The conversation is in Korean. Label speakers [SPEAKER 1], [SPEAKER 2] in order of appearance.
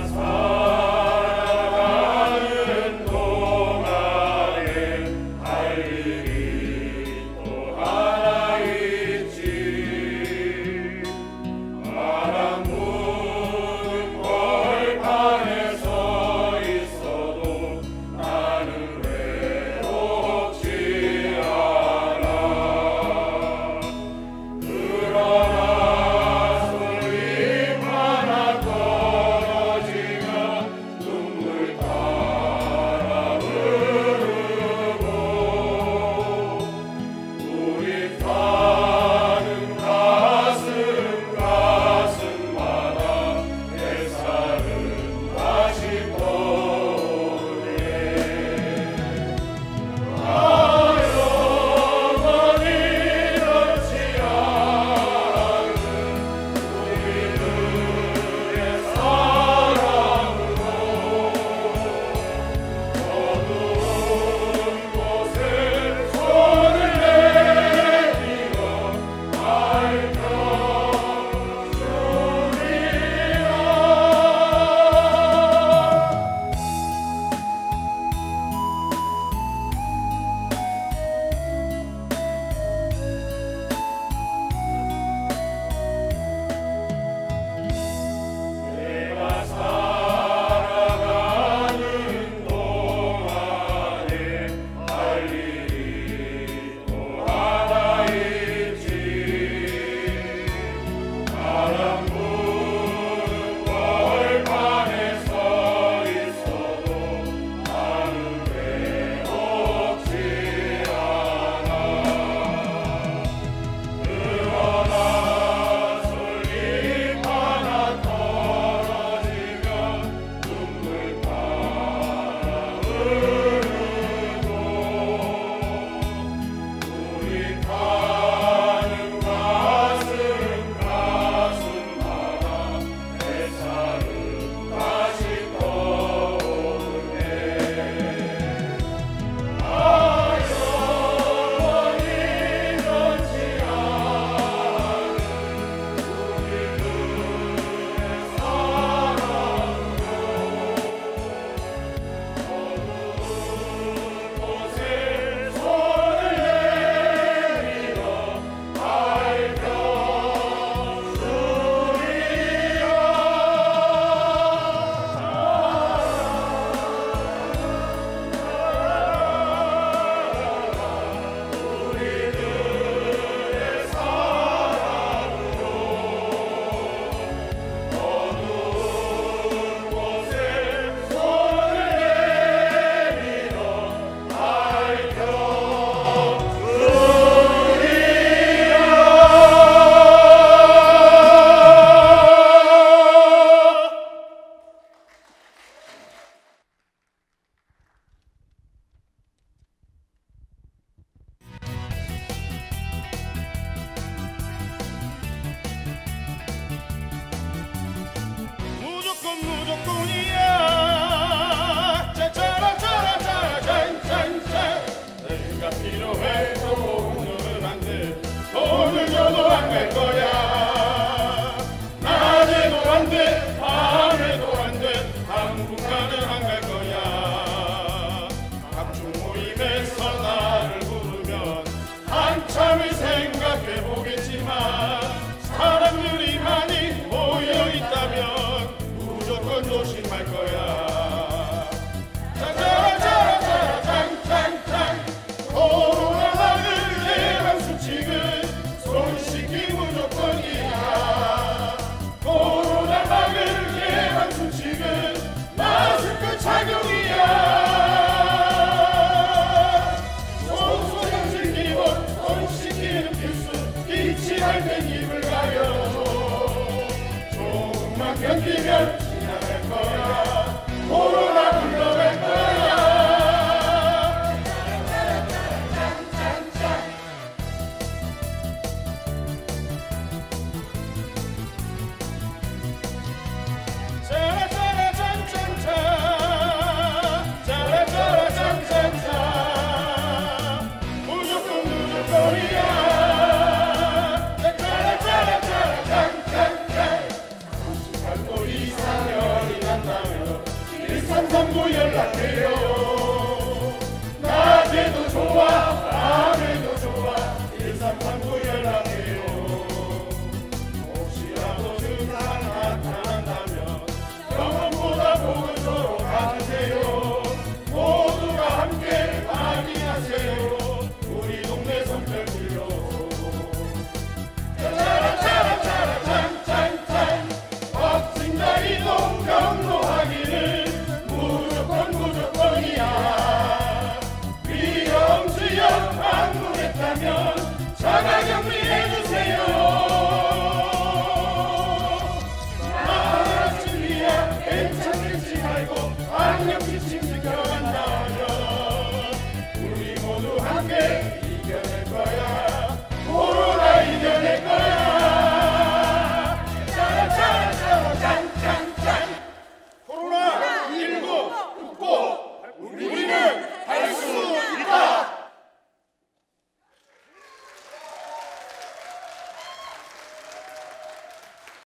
[SPEAKER 1] 무조건이야. 짜짜라짜라짜라짠짠짠. 내가 필요해도 오늘은 안 돼. 돈을 줘도 안 될 거야. 낮에도 안 돼, 밤에도 안 돼. 당분간은 안 갈 거야. 각종 모임에서 나를 부르면 한참을 생각해 보겠지만 사람들이 많이 모여 있다면 무조건 조심할 거야. 짜짜라짜라짜라짱짱짱. 코로나를 예방 수칙은 손 씻기 무조건이야. 코로나 막을 예방 수칙은 마스크 착용이야. 손 씻기고 손 씻기는 필수. 기침할 땐 입을 가려줘. 조금만 견디면 지나갈 거야. 코로나 불러갈 거야. 짜라짜라짠짠짠. 짜라짜라짠짠짠. 무조건 무조건이야. 짜라짜라짜라짠짠짠. 38도 이상 열이 난다. 1339 연락해요. 낮에도 좋아